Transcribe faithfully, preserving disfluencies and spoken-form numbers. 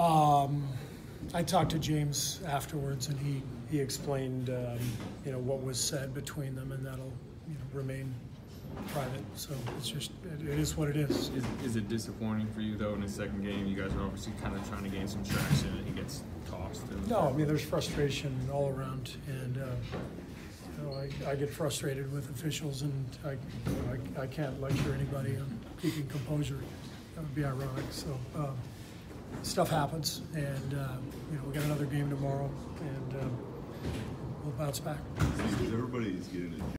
Um, I talked to James afterwards, and he he explained, um, you know, what was said between them, and that'll, you know, remain private. So it's just it, it is what it is. Is, is it disappointing for you though in the second game? You guys are obviously kind of trying to gain some traction, and he gets tossed. No, I mean there's frustration all around, and uh, you know, I, I get frustrated with officials, and I, you know, I I can't lecture anybody on keeping composure. That would be ironic. So. Um, Stuff happens, and uh, you know we got another game tomorrow, and uh, we'll bounce back. Everybody's getting it.